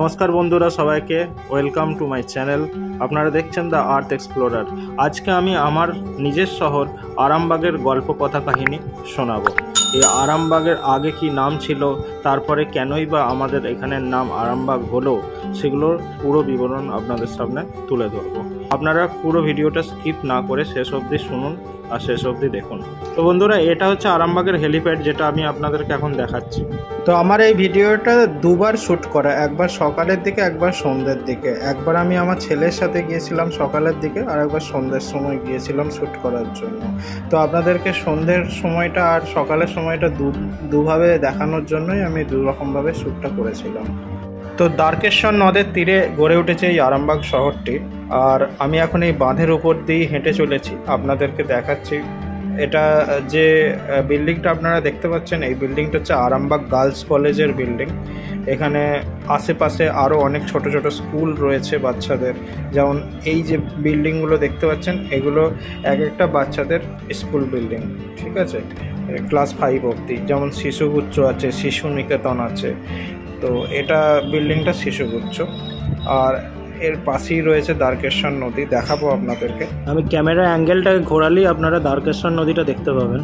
নমস্কার বন্ধুরা, সবাইকে ওয়েলকাম টু মাই চ্যানেল। আপনারা দেখছেন দ্য আর্থ এক্সপ্লোরার। আজকে আমি আমার নিজের শহর আরামবাগের গল্প কথা কাহিনী শোনাবো। এই আরামবাগের আগে কি নাম ছিল, তারপরে কেনই বা আমাদের এখানের নাম আরামবাগ হলো, সেগুলোর পুরো বিবরণ আপনাদের সামনে তুলে ধরবো। আপনারা পুরো ভিডিওটা স্কিপ না করে শেষ অবধি শুনুন আর শেষ অবধি দেখুন। তো বন্ধুরা, এটা হচ্ছে আরামবাগের হেলিপ্যাড, যেটা আমি আপনাদেরকে এখন দেখাচ্ছি। তো আমার এই ভিডিওটা দুবার শ্যুট করা, একবার সকালের দিকে, একবার সন্ধ্যের দিকে। একবার আমি আমার ছেলের সাথে গিয়েছিলাম সকালের দিকে, আর একবার সন্ধ্যের সময় গিয়েছিলাম শ্যুট করার জন্য। তো আপনাদেরকে সন্ধ্যের সময়টা আর সকালের সময়টা দুভাবে দেখানোর জন্যই আমি দুরকমভাবে শ্যুটটা করেছিলাম। তো দ্বারকেশ্বর নদের তীরে গড়ে উঠেছে এই আরামবাগ শহরটি, আর আমি এখন এই বাঁধের উপর দিয়ে হেঁটে চলেছি, আপনাদেরকে দেখাচ্ছি। এটা যে বিল্ডিংটা আপনারা দেখতে পাচ্ছেন, এই বিল্ডিংটা হচ্ছে আরামবাগ গার্লস কলেজের বিল্ডিং। এখানে আশেপাশে আরও অনেক ছোট ছোট স্কুল রয়েছে বাচ্চাদের, যেমন এই যে বিল্ডিংগুলো দেখতে পাচ্ছেন, এগুলো এক একটা বাচ্চাদের স্কুল বিল্ডিং, ঠিক আছে, ক্লাস 5 অবধি। যেমন শিশুগুচ্ছ আছে, শিশু নিকেতন আছে। তো এটা বিল্ডিংটা শিশুগুচ্ছ, আর এর পাশেই রয়েছে দ্বারকেশ্বর নদী। দেখাবো আপনাদেরকে, আমি ক্যামেরা অ্যাঙ্গেলটাকে ঘোরালেই আপনারা দ্বারকেশ্বর নদীটা দেখতে পাবেন।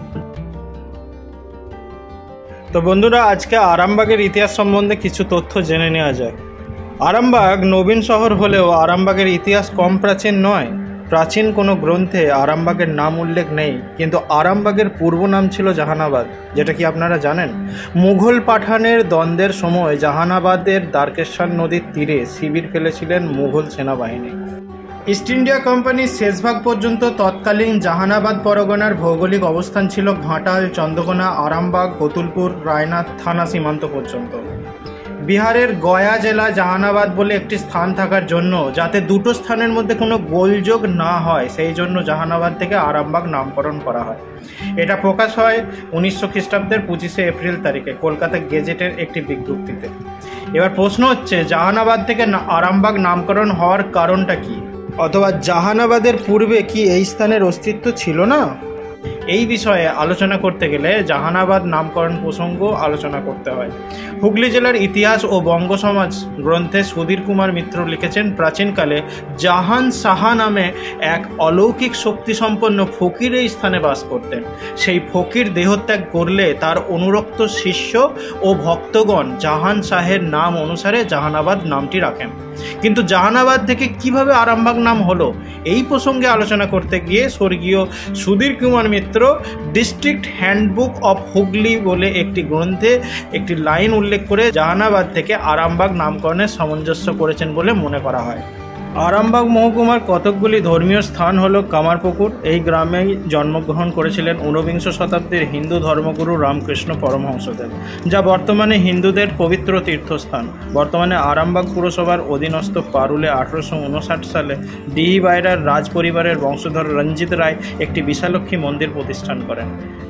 তো বন্ধুরা, আজকে আরামবাগের ইতিহাস সম্বন্ধে কিছু তথ্য জেনে নেওয়া যাক। আরামবাগ নবীন শহর হলেও আরামবাগের ইতিহাস কম প্রাচীন নয়। প্রাচীন কোনো গ্রন্থে আরামবাগের নাম উল্লেখ নেই, কিন্তু আরামবাগের পূর্ব নাম ছিল জাহানাবাদ, যেটা কি আপনারা জানেন? মুঘল পাঠানের দ্বন্দ্বের সময় জাহানাবাদের দ্বারকেশ্বর নদীর তীরে শিবির ফেলেছিলেন মুঘল সেনাবাহিনী। ইস্ট ইন্ডিয়া কোম্পানির শেষভাগ পর্যন্ত তৎকালীন জাহানাবাদ পরগনার ভৌগোলিক অবস্থান ছিল ঘাটাল, চন্দ্রকোনা, আরামবাগ, কতুলপুর, রায়নাথ থানা সীমান্ত পর্যন্ত। বিহারের গয়া জেলা জাহানাবাদ বলে একটি স্থান থাকার জন্য, যাতে দুটো স্থানের মধ্যে কোনো গোলযোগ না হয়, সেই জন্য জাহানাবাদ থেকে আরামবাগ নামকরণ করা হয়। এটা প্রকাশ হয় 1900 খ্রিস্টাব্দের 25শে এপ্রিল তারিখে কলকাতা গেজেটের একটি বিজ্ঞপ্তিতে। এবার প্রশ্ন হচ্ছে, জাহানাবাদ থেকে আরামবাগ নামকরণ হওয়ার কারণটা কি? অথবা জাহানাবাদের পূর্বে কি এই স্থানের অস্তিত্ব ছিল না? এই বিষয়ে আলোচনা করতে গেলে জাহানাবাদ নামকরণ প্রসঙ্গ আলোচনা করতে হয়। হুগলি জেলার ইতিহাস ও বঙ্গ সমাজ গ্রন্থে সুধীর কুমার মিত্র লিখেছেন, প্রাচীনকালে জাহান সাহা নামে এক অলৌকিক শক্তিসম্পন্ন ফকির এই স্থানে বাস করতেন। সেই ফকির দেহত্যাগ করলে তার অনুরক্ত শিষ্য ও ভক্তগণ জাহান শাহের নাম অনুসারে জাহানাবাদ নামটি রাখেন। কিন্তু জাহানাবাদ থেকে কিভাবে আরামবাগ নাম হলো, এই প্রসঙ্গে আলোচনা করতে গিয়ে স্বর্গীয় Sudhir Kumar Mitra district handbook of Hooghly বলে একটি গ্রন্থে একটি লাইন উল্লেখ করে জাহানাবাদ থেকে আরামবাগ নামকরণের সামঞ্জস্য করেছেন বলে মনে করা হয়। আরামবাগ মহকুমার কতকগুলি ধর্মীয় স্থান হল কামারপুকুর। এই গ্রামেই জন্মগ্রহণ করেছিলেন 19বিংশ শতাব্দীর হিন্দু ধর্মগুরু রামকৃষ্ণ পরমহংসদেব, যা বর্তমানে হিন্দুদের পবিত্র তীর্থস্থান। বর্তমানে আরামবাগ পুরসভার অধীনস্থ পারুলে 1859 সালে ডিহি বাইরার রাজ পরিবারের বংশধর রঞ্জিত রায় একটি বিশালক্ষী মন্দির প্রতিষ্ঠান করেন।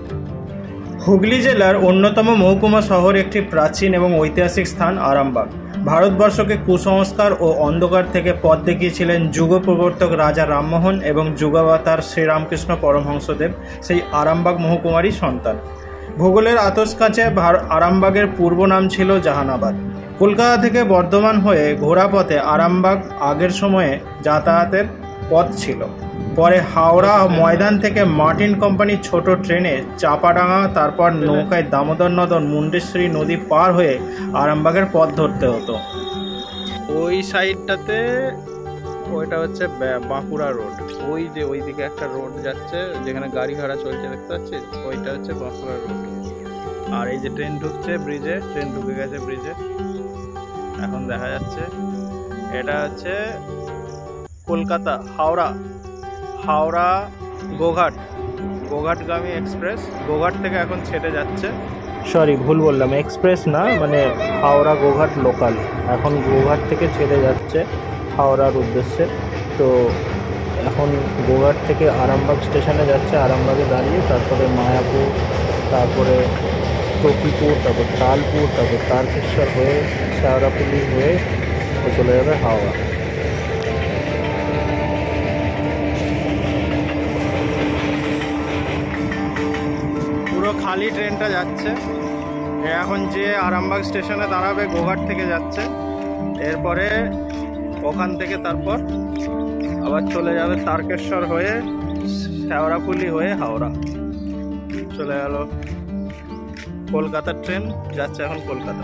হুগলি জেলার অন্যতম মহকুমা শহর, একটি প্রাচীন এবং ঐতিহাসিক স্থান আরামবাগ। ভারতবর্ষকে কুসংস্কার ও অন্ধকার থেকে পথ দেখিয়েছিলেন যুগ প্রবর্তক রাজা রামমোহন এবং যুগাবতার শ্রীরামকৃষ্ণ পরমহংসদেব সেই আরামবাগ মহকুমারই সন্তান। ভূগোলের আতসকাঁচে আরামবাগের পূর্ব নাম ছিল জাহানাবাদ। কলকাতা থেকে বর্ধমান হয়ে ঘোড়াপথে আরামবাগ আগের সময়ে যাতায়াতের পথ ছিল। পরে হাওড়া ময়দান থেকে মার্টিন কোম্পানির ছোট ট্রেনে চাপাডাঙ্গা, তারপর নৌকায় দামোদর নদ, মুন্ডেশ্বরী নদী পার হয়ে আরামবাগের পথ ধরতে হতো। ওই সাইডটাতে ওইটা হচ্ছে বাঁকুড়া রোড, ওই যে ওইদিকে একটা রোড যাচ্ছে যেখানে গাড়ি ঘোড়া চলছে, দেখতে পাচ্ছিস, ওইটা হচ্ছে বাঁকুড়া রোড। আর এই যে ট্রেন ঢুকছে ব্রিজে, ট্রেন ঢুকে গেছে ব্রিজে, এখন দেখা যাচ্ছে। এটা হচ্ছে কলকাতা হাওড়া গোঘাটগামী এক্সপ্রেস। গোঘাট থেকে এখন ছেড়ে যাচ্ছে, সরি ভুল বললাম, এক্সপ্রেস না, মানে হাওড়া গোঘাট লোকাল। এখন গোঘাট থেকে ছেড়ে যাচ্ছে হাওড়ার উদ্দেশ্যে। তো এখন গোঘাট থেকে আরামবাগ স্টেশনে যাচ্ছে, আরামবাগে দাঁড়িয়ে তারপরে মায়াপুর, তারপরে টকিপুর, তারপর তালপুর, তারপর তারকেশ্বর হয়ে শেওড়াফুলি হয়ে চলে যাবে হাওড়া। খালি ট্রেনটা যাচ্ছে। এখন যে আরামবাগ স্টেশনে দাঁড়াবে গোঘাট থেকে যাচ্ছে, এরপরে ওখান থেকে তারপর আবার চলে যাবে তারকেশ্বর হয়ে শেওড়াফুলি হয়ে হাওড়া চলে গেল। কলকাতার ট্রেন যাচ্ছে এখন কলকাতা।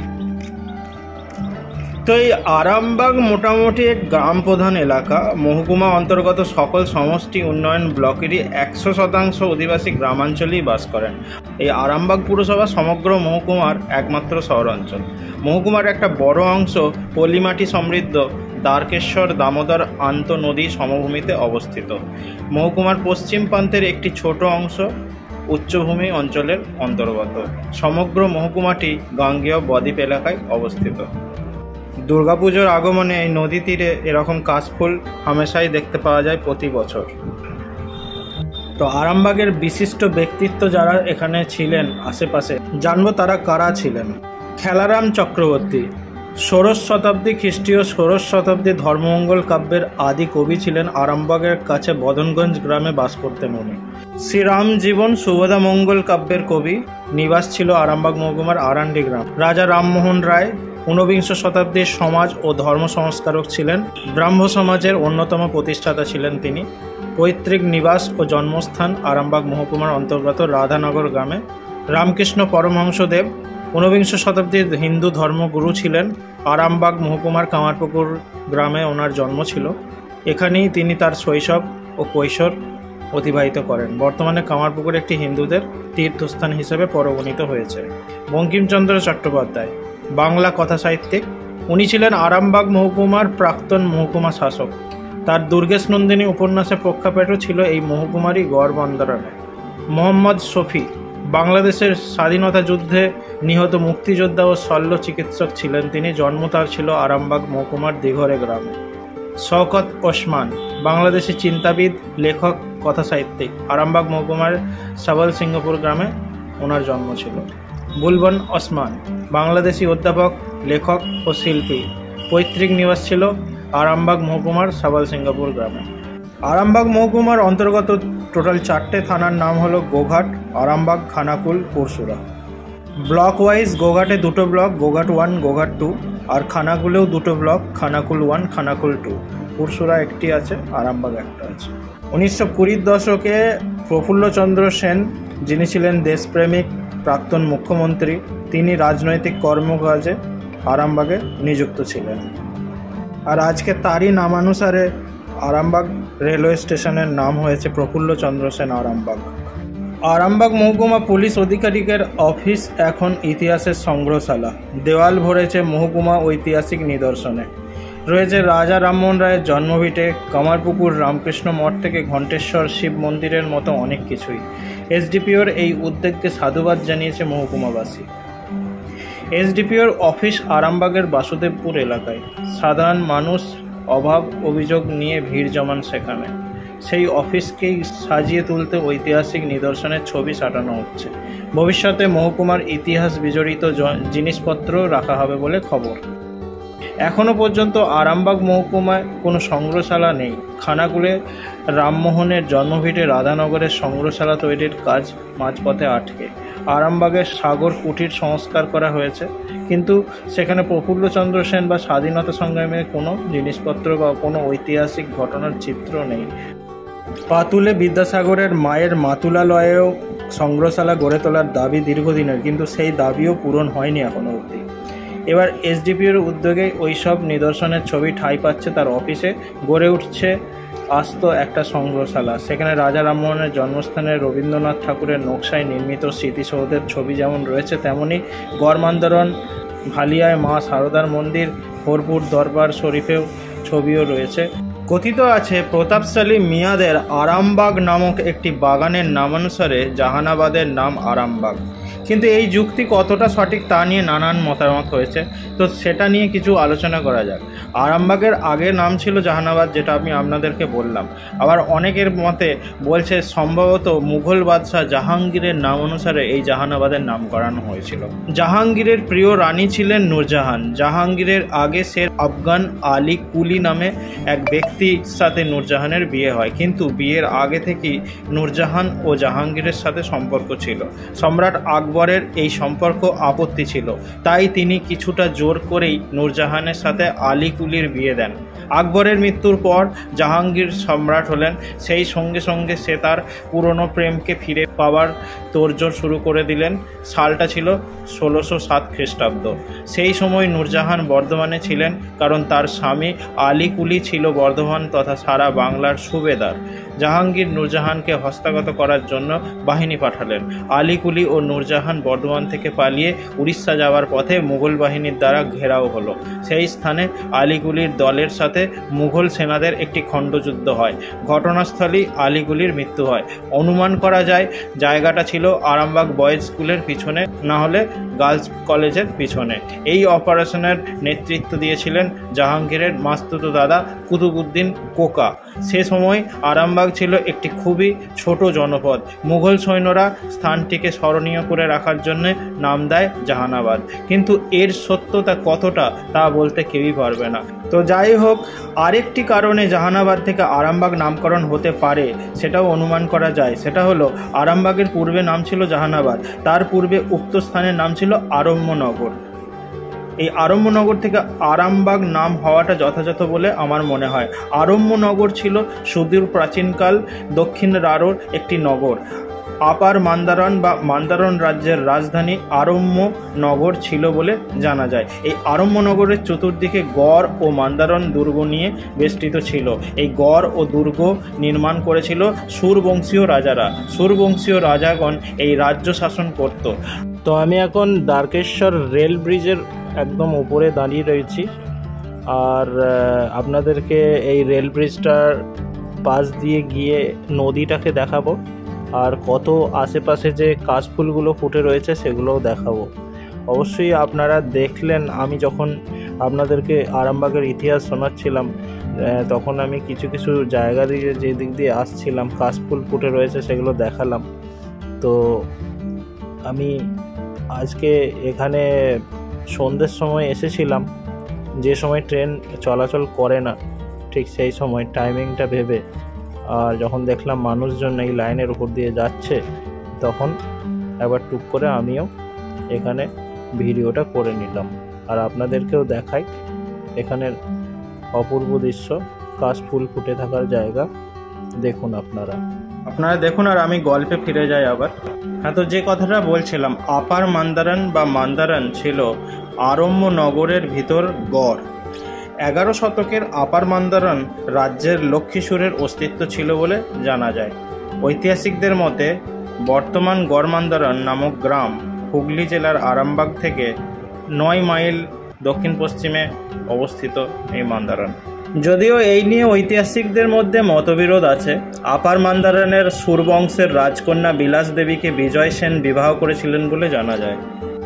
তো এই আরামবাগ মোটামুটি এক গ্রাম প্রধান এলাকা। মহকুমা অন্তর্গত সকল সমষ্টি উন্নয়ন ব্লকেরই 100% অধিবাসী গ্রামাঞ্চলেই বাস করেন। এই আরামবাগ পুরসভা সমগ্র মহকুমার একমাত্র শহরাঞ্চল। মহকুমার একটা বড় অংশ পলিমাটি সমৃদ্ধ দ্বারকেশ্বর দামোদর আন্ত নদী সমভূমিতে অবস্থিত। মহকুমার পশ্চিম প্রান্তের একটি ছোট অংশ উচ্চভূমি অঞ্চলের অন্তর্গত। সমগ্র মহকুমাটি গাঙ্গেয় বদ্বীপ এলাকায় অবস্থিত। দুর্গাপুজোর আগমনে এই নদী তীরে এরকম কাশফুল হামেশাই দেখতে পাওয়া যায় প্রতি বছর। তো আরামবাগের বিশিষ্ট ব্যক্তিত্ব যারা এখানে ছিলেন আশেপাশে, জানবো তারা কারা ছিলেন। খেলারাম চক্রবর্তী ষোড়শ শতাব্দী খ্রিস্টীয় ষোড়শ শতাব্দী ধর্মমঙ্গল কাব্যের আদি কবি ছিলেন। আরামবাগের কাছে বদনগঞ্জ গ্রামে বাস করতেন উনি। শ্রীরাম জীবন সুবোধা মঙ্গল কাব্যের কবি, নিবাস ছিল আরামবাগ মহকুমার আরান্ডি গ্রাম। রাজা রামমোহন রায় ঊনবিংশ শতাব্দীর সমাজ ও ধর্ম সংস্কারক ছিলেন। ব্রাহ্ম সমাজের অন্যতম প্রতিষ্ঠাতা ছিলেন তিনি। পৈতৃক নিবাস ও জন্মস্থান আরামবাগ মহকুমার অন্তর্গত রাধানগর গ্রামে। রামকৃষ্ণ পরমহংসদেব ঊনবিংশ শতাব্দীর হিন্দু ধর্মগুরু ছিলেন। আরামবাগ মহকুমার কামারপুকুর গ্রামে ওনার জন্ম ছিল। এখানেই তিনি তার শৈশব ও কৈশোর অতিবাহিত করেন। বর্তমানে কামারপুকুর একটি হিন্দুদের তীর্থস্থান হিসেবে পরিগণিত হয়েছে। বঙ্কিমচন্দ্র চট্টোপাধ্যায় বাংলা কথা সাহিত্যিক। উনি ছিলেন আরামবাগ মহকুমার প্রাক্তন মহকুমা শাসক। তার দুর্গেশ নন্দিনী উপন্যাসের প্রেক্ষাপটও ছিল এই মহকুমারই গড় বন্দরানে। মোহাম্মদ শফি বাংলাদেশের স্বাধীনতা যুদ্ধে নিহত মুক্তিযোদ্ধা ও শল্য চিকিৎসক ছিলেন তিনি। জন্ম তার ছিল আরামবাগ মহকুমার দিঘরে গ্রামে। শওকত ওসমান বাংলাদেশি চিন্তাবিদ, লেখক, কথা সাহিত্যিক। আরামবাগ মহকুমার সাবল সিংহপুর গ্রামে ওনার জন্ম ছিল। বুলবন ওসমান বাংলাদেশি অধ্যাপক, লেখক ও শিল্পী। পৈতৃক নিবাস ছিল আরামবাগ মহকুমার সাবল সিংহপুর গ্রামে। আরামবাগ মহকুমার অন্তর্গত টোটাল 4টে থানার নাম হলো গোঘাট, আরামবাগ, খানাকুল, পুরসুরা। ব্লক ওয়াইজ গোঘাটে 2টো ব্লক, গোঘাট 1, গোঘাট 2, আর খানাকুলেও 2টো ব্লক, খানাকুল 1, খানাকুল 2। পুরসুরা একটি আছে, আরামবাগ একটা আছে। 1920 দশকে প্রফুল্লচন্দ্র সেন, যিনি ছিলেন দেশপ্রেমিক প্রাক্তন মুখ্যমন্ত্রী, তিনি রাজনৈতিক কর্মকাজে আরামবাগে নিযুক্ত ছিলেন। আর আজকে তারই নামানুসারে আরামবাগ রেলওয়ে স্টেশনের নাম হয়েছে প্রফুল্লচন্দ্র সেন আরামবাগ। আরামবাগ মহকুমা পুলিশ আধিকারিকের অফিস এখন ইতিহাসের সংগ্রহশালা। দেওয়াল ভরেছে মহকুমা ঐতিহাসিক নিদর্শনে। রয়েছে রাজা রামমোহন রায়ের জন্মভিটে, কামারপুকুর রামকৃষ্ণ মঠ থেকে ঘণ্টেশ্বর শিব মন্দিরের মতো অনেক কিছুই। এসডিপিওর এই উদ্যোগকে সাধুবাদ জানিয়েছে মহকুমাবাসী। এসডিপিওর অফিস আরামবাগের বাসুদেবপুর এলাকায়। সাধারণ মানুষ অভাব অভিযোগ নিয়ে ভিড় জমান সেখানে। সেই অফিসকেই সাজিয়ে তুলতে ঐতিহাসিক নিদর্শনের ছবি সাজানো হচ্ছে। ভবিষ্যতে মহকুমার ইতিহাস বিজড়িত জিনিসপত্র রাখা হবে বলে খবর। এখনও পর্যন্ত আরামবাগ মহকুমায় কোনো সংগ্রহশালা নেই। খানাকুলে রামমোহনের জন্মভিটে রাধানগরের সংগ্রহশালা তৈরির কাজ মাঝপথে আটকে। আরামবাগের সাগর কুটির সংস্কার করা হয়েছে, কিন্তু সেখানে প্রফুল্লচন্দ্র সেন বা স্বাধীনতা সংগ্রামের কোনো জিনিসপত্র বা কোনো ঐতিহাসিক ঘটনার চিত্র নেই। পাতুলে বিদ্যাসাগরের মায়ের মাতুলালয়েও সংগ্রহশালা গড়ে তোলার দাবি দীর্ঘদিনের, কিন্তু সেই দাবিও পূরণ হয়নি এখনও অবধি। এবার এসডিপিওর উদ্যোগে ওই সব নিদর্শনের ছবি ঠাঁই পাচ্ছে তার অফিসে। গড়ে উঠছে আস্ত একটা সংগ্রহশালা। সেখানে রাজা রামমোহনের জন্মস্থানের রবীন্দ্রনাথ ঠাকুরের নকশায় নির্মিত স্মৃতিসৌধের ছবি যেমন রয়েছে, তেমনি গড়মান্দরণ, ভালিয়ায় মা সারদার মন্দির, হরপুর দরবার শরীফেও ছবিও রয়েছে। কথিত আছে প্রতাপশালী মিয়াদের আরামবাগ নামক একটি বাগানের নামানুসারে জাহানাবাদের নাম আরামবাগ। কিন্তু এই যুক্তি কতটা সঠিক তা নিয়ে নানান মতামত হয়েছে, তো সেটা নিয়ে কিছু আলোচনা করা যাক। আরামবাগের আগের নাম ছিল জাহানাবাদ, যেটা আমি আপনাদেরকে বললাম। আবার অনেকের মতে বলছে সম্ভবত মুঘল বাদশাহ জাহাঙ্গীরের নাম অনুসারে এই জাহানাবাদের নাম করানো হয়েছিল। জাহাঙ্গীরের প্রিয় রানী ছিলেন নূরজাহান। জাহাঙ্গীরের আগে শের আফগান আলী কুলি নামে এক ব্যক্তির সাথে নূরজাহানের বিয়ে হয়, কিন্তু বিয়ের আগে থেকেই নূরজাহান ও জাহাঙ্গীরের সাথে সম্পর্ক ছিল। সম্রাট আকবর আকবরের এই সম্পর্ক আপত্তি ছিল, তাই তিনি কিছুটা জোর করেই নূরজাহানের সাথে আলী কুলির বিয়ে দেন। আকবরের মৃত্যুর পর জাহাঙ্গীর সম্রাট হলেন, সেই সঙ্গে সঙ্গে সে তার পুরনো প্রেমকে ফিরে পাওয়ার তোড়জোড় শুরু করে দিলেন। সালটা ছিল 1607 খ্রিস্টাব্দ। সেই সময় নূরজাহান বর্ধমানে ছিলেন, কারণ তার স্বামী আলী কুলি ছিল বর্ধমান তথা সারা বাংলার সুবেদার। জাহাঙ্গীর নূরজাহানকে হস্তগত করার জন্য বাহিনী পাঠালেন। আলী কুলি ও নূরজাহান বর্ধমান থেকে পালিয়ে উড়িষ্যা যাওয়ার পথে মুঘল বাহিনীর দ্বারা ঘেরাও হলো। সেই স্থানে আলী কুলির দলের সাথে মুঘল সেনাদের একটি খণ্ডযুদ্ধ হয়। ঘটনাস্থলেই আলী কুলির মৃত্যু হয়। অনুমান করা যায় জায়গাটা ছিল আরামবাগ বয়েজ স্কুলের পিছনে, না হলে গার্লস কলেজের পিছনে। এই অপারেশনের নেতৃত্ব দিয়েছিলেন জাহাঙ্গীরের মাস্তুতো দাদা কুতুবউদ্দিন কোকা। সে সময় আরামবাগ ছিল একটি খুবই ছোট জনপদ। মুঘল সৈন্যরা স্থানটিকে স্মরণীয় করে রাখার জন্য নাম দেয় জাহানাবাদ, কিন্তু এর সত্যতা কতটা তা বলতে কেউই পারবে না। তো যাই হোক, আরেকটি কারণে জাহানাবাদ থেকে আরামবাগ নামকরণ হতে পারে সেটাও অনুমান করা যায়। সেটা হলো আরামবাগের পূর্বে নাম ছিল জাহানাবাদ, তার পূর্বে উক্ত স্থানের নাম ছিল আরম্যনগর। এই আরম্যনগর থেকে আরামবাগ নাম হওয়াটা যথাযথ বলে আমার মনে হয়। আরম্যনগর ছিল সুদূর প্রাচীনকাল দক্ষিণ রাঢ়র একটি নগর। আপার মান্দারণ বা মান্দারণ রাজ্যের রাজধানী আরম্যনগর ছিল বলে জানা যায়। এই আরম্যনগরের চতুর্দিকে গড় ও মান্দারণ দুর্গ নিয়ে বেষ্টিত ছিল। এই গড় ও দুর্গ নির্মাণ করেছিল সুরবংশীয় রাজারা। সুরবংশীয় রাজাগণ এই রাজ্য শাসন করত। তো আমি এখন দ্বারকেশ্বর রেল ব্রিজের একদম উপরে দাঁড়িয়ে রয়েছি, আর আপনাদেরকে এই রেল ব্রিজটার পাশ দিয়ে গিয়ে নদীটাকে দেখাবো, আর কত আশেপাশে যে কাশফুলগুলো ফুটে রয়েছে সেগুলোও দেখাবো। অবশ্যই আপনারা দেখলেন, আমি যখন আপনাদেরকে আরামবাগের ইতিহাস শোনাচ্ছিলাম তখন আমি কিছু কিছু জায়গা দিয়ে যে দিক দিয়ে আসছিলাম কাশফুল ফুটে রয়েছে সেগুলো দেখালাম। তো আমি আজকে এখানে সন্ধ্যের সময় এসেছিলাম, যে সময় ট্রেন চলাচল করে না ঠিক সেই সময় টাইমিংটা ভেবে, আর যখন দেখলাম মানুষজন এই লাইনের উপর দিয়ে যাচ্ছে তখন একবার টুক করে আমিও এখানে ভিডিওটা করে নিলাম, আর আপনাদেরকেও দেখাই এখানের অপূর্ব দৃশ্য, কাশফুল ফুটে থাকার জায়গা। দেখুন আপনারা দেখুন, আর আমি গল্পে ফিরে যাই আবার। হ্যাঁ, তো যে কথাটা বলছিলাম, আপার মান্দারণ বা মান্দারণ ছিল আরম্যনগরের ভিতর গড়। 11 শতকের আপার মান্দারণ রাজ্যের লক্ষ্মীসুরের অস্তিত্ব ছিল বলে জানা যায়। ঐতিহাসিকদের মতে বর্তমান গড় মান্দারণ নামক গ্রাম হুগলি জেলার আরামবাগ থেকে 9 মাইল দক্ষিণ পশ্চিমে অবস্থিত এই মান্দারণ। যদিও এই নিয়ে ঐতিহাসিকদের মধ্যে মতবিরোধ আছে। আপার মান্দারণের সুরবংশের রাজকন্যা বিলাস দেবীকে বিজয় সেন বিবাহ করেছিলেন বলে জানা যায়।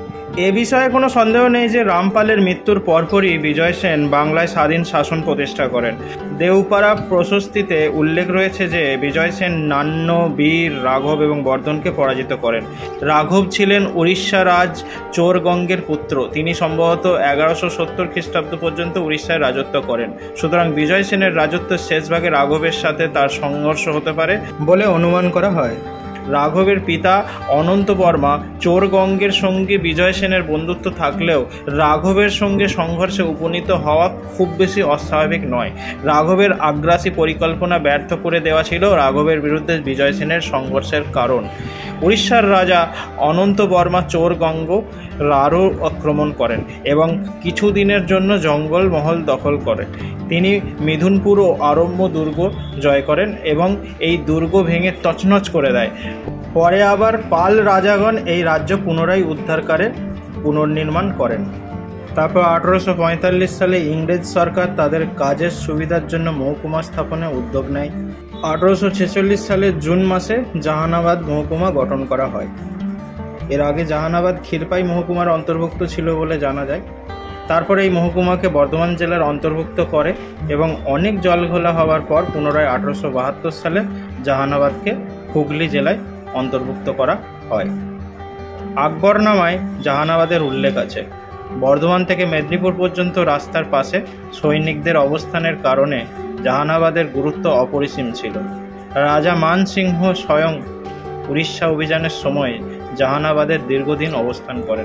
এ বিষয়ে কোনো সন্দেহ নেই যে রামপালের মৃত্যুর পরপরই বিজয় সেন বাংলায় স্বাধীন শাসন প্রতিষ্ঠা করেন। দেউপাড়া প্রশস্তিতে উল্লেখ রয়েছে যে বিজয় সেন নান্য, বীর, রাঘব এবং বর্ধনকে পরাজিত করেন। রাঘব ছিলেন উড়িষ্যা রাজ চোরগঙ্গের পুত্র। তিনি সম্ভবত 1170 খ্রিস্টাব্দ পর্যন্ত উড়িষ্যায় রাজত্ব করেন। সুতরাং বিজয় সেনের রাজত্বের শেষভাগে রাঘবের সাথে তার সংঘর্ষ হতে পারে বলে অনুমান করা হয়। রাঘবের পিতা অনন্ত বর্মা চোরগঙ্গের সঙ্গে বিজয় সেনের বন্ধুত্ব থাকলেও রাঘবের সঙ্গে সংঘর্ষে উপনীত হওয়া খুব বেশি অস্বাভাবিক নয়। রাঘবের আগ্রাসী পরিকল্পনা ব্যর্থ করে দেওয়া ছিল রাঘবের বিরুদ্ধে বিজয় সেনের সংঘর্ষের কারণ। উড়িষ্যার রাজা অনন্ত বর্মা চোরগঙ্গ রাঢ় আক্রমণ করেন এবং কিছুদিনের জন্য জঙ্গল মহল দখল করেন। তিনি মিথুনপুর ও আরম্য দুর্গ জয় করেন এবং এই দুর্গ ভেঙে তছনছ করে দেয়। পরে আবার পাল রাজাগণ এই রাজ্য পুনরায় উদ্ধার করে পুনর্নির্মাণ করেন। তারপর 1845 সালে ইংরেজ সরকার তাদের কাজের সুবিধার জন্য মহকুমা স্থাপনে উদ্যোগ নেয়। 1846 সালের জুন মাসে জাহানাবাদ মহকুমা গঠন করা হয়। এর আগে জাহানাবাদ ক্ষীরপাই মহকুমার অন্তর্ভুক্ত ছিল বলে জানা যায়। তারপরে এই মহকুমাকে বর্ধমান জেলার অন্তর্ভুক্ত করে এবং অনেক জলঘোলা হওয়ার পর পুনরায় 1872 সালে জাহানাবাদকে হুগলি জেলায় অন্তর্ভুক্ত করা হয়। আকবরনামায় জাহানাবাদের উল্লেখ আছে। বর্ধমান থেকে মেদিনীপুর পর্যন্ত রাস্তার পাশে সৈনিকদের অবস্থানের কারণে জাহানাবাদের গুরুত্ব অপরিসীম ছিল। রাজা মান সিংহ স্বয়ং উড়িষ্যা অভিযানের সময় জাহানাবাদের দীর্ঘদিন অবস্থান করেন।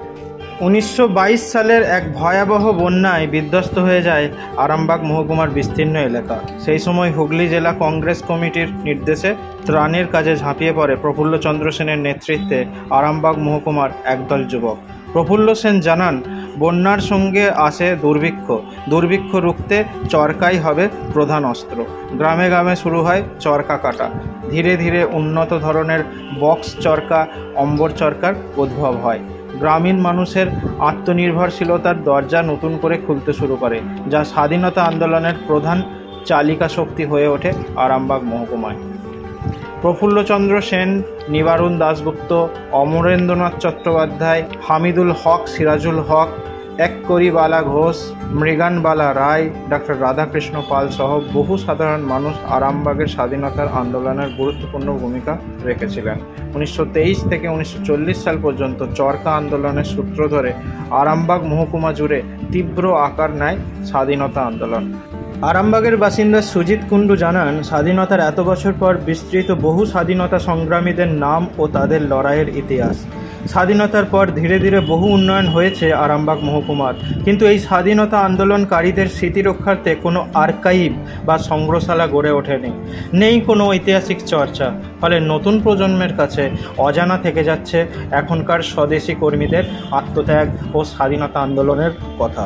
1922 সালের এক ভয়াবহ বন্যায় বিধ্বস্ত হয়ে যায় আরামবাগ মহকুমার বিস্তীর্ণ এলাকা। সেই সময় হুগলি জেলা কংগ্রেস কমিটির নির্দেশে ত্রাণের কাজে ঝাঁপিয়ে পড়ে প্রফুল্লচন্দ্র সেনের নেতৃত্বে আরামবাগ মহকুমার একদল যুবক। প্রফুল্ল সেন জানান, বন্যার সঙ্গে আসে দুর্ভিক্ষ রুখতে চরকাই হবে প্রধান অস্ত্র। গ্রামে গ্রামে শুরু হয় চরকা কাটা। ধীরে ধীরে উন্নত ধরনের বক্স চরকা, অম্বর চরকার উদ্ভব হয়। গ্রামীণ মানুষের আত্মনির্ভরশীলতার দরজা নতুন করে খুলতে শুরু করে, যা স্বাধীনতা আন্দোলনের প্রধান চালিকা শক্তি হয়ে ওঠে আরামবাগ মহকুমায়। প্রফুল্লচন্দ্র সেন, নিবারুণ দাশগুপ্ত, অমরেন্দ্রনাথ চট্টোপাধ্যায়, হামিদুল হক, সিরাজুল হক, এককরিবালা ঘোষ, মৃগানবালা রায়, ডক্টর রাধাকৃষ্ণ পাল সহ বহু সাধারণ মানুষ আরামবাগের স্বাধীনতার আন্দোলনের গুরুত্বপূর্ণ ভূমিকা রেখেছিলেন। 1923 থেকে 1940 সাল পর্যন্ত চরকা আন্দোলনের সূত্র ধরে আরামবাগ মহকুমা জুড়ে তীব্র আকার নেয় স্বাধীনতা আন্দোলন। আরামবাগের বাসিন্দা সুজিত কুণ্ডু জানান, স্বাধীনতার এত বছর পর বিস্তৃত বহু স্বাধীনতা সংগ্রামীদের নাম ও তাদের লড়াইয়ের ইতিহাস। স্বাধীনতার পর ধীরে ধীরে বহু উন্নয়ন হয়েছে আরামবাগ মহকুমার, কিন্তু এই স্বাধীনতা আন্দোলনকারীদের স্মৃতি রক্ষার্থে কোনো আর্কাইভ বা সংগ্রহশালা গড়ে ওঠেনি, নেই কোনো ঐতিহাসিক চর্চা। ফলে নতুন প্রজন্মের কাছে অজানা থেকে যাচ্ছে এখনকার স্বদেশী কর্মীদের আত্মত্যাগ ও স্বাধীনতা আন্দোলনের কথা।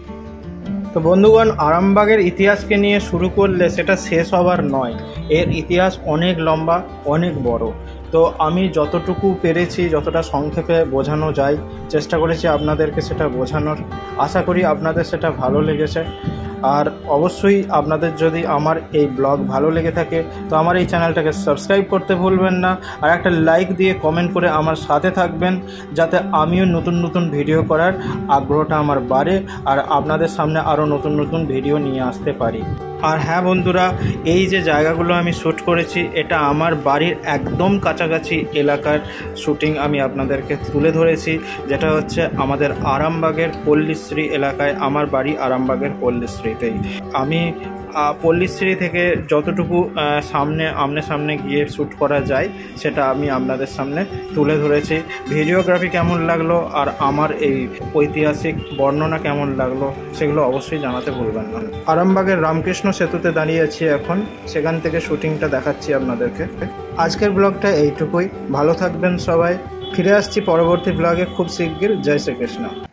তো বন্ধুগণ, আরামবাগের ইতিহাসকে নিয়ে শুরু করলে সেটা শেষ হবার নয়। এর ইতিহাস অনেক লম্বা, অনেক বড়। তো আমি যতটুকু পেরেছি, যতটা সংক্ষেপে বোঝানো যায় চেষ্টা করেছি আপনাদেরকে সেটা বোঝানোর। আশা করি আপনাদের সেটা ভালো লেগেছে। আর অবশ্যই আপনাদের যদি আমার এই ব্লগ ভালো লেগে থাকে তো আমার এই চ্যানেলটাকে সাবস্ক্রাইব করতে ভুলবেন না, আর একটা লাইক দিয়ে কমেন্ট করে আমার সাথে থাকবেন, যাতে আমিও নতুন নতুন ভিডিও করার আগ্রহটা আমার বাড়ে আর আপনাদের সামনে আরও নতুন নতুন ভিডিও নিয়ে আসতে পারি। আর হ্যাঁ বন্ধুরা, এই যে জায়গাগুলো আমি শ্যুট করেছি এটা আমার বাড়ির একদম কাছাকাছি এলাকার শ্যুটিং আমি আপনাদেরকে তুলে ধরেছি, যেটা হচ্ছে আমাদের আরামবাগের পল্লীশ্রী এলাকায়। আমার বাড়ি আরামবাগের পল্লীশ্রীতেই। আমি পল্লীশ্রী থেকে যতটুকু আমনে সামনে গিয়ে শ্যুট করা যায় সেটা আমি আপনাদের সামনে তুলে ধরেছি। ভিডিওগ্রাফি কেমন লাগলো আর আমার এই ঐতিহাসিক বর্ণনা কেমন লাগলো সেগুলো অবশ্যই জানাতে ভুলবেন না। আরামবাগের রামকৃষ্ণ সেতুতে দাঁড়িয়ে আছি এখন, সেখান থেকে শ্যুটিংটা দেখাচ্ছি আপনাদেরকে। আজকের ব্লগটা এইটুকুই। ভালো থাকবেন সবাই। ফিরে আসছি পরবর্তী ব্লগে খুব শিগগির। জয় শ্রীকৃষ্ণ।